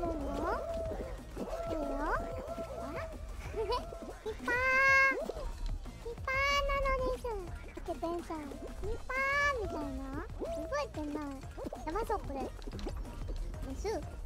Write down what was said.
るの？いいよ。あピッパーなのです。ってペンさん、ピッパーみたいな覚えてない。やばそうこれ。です。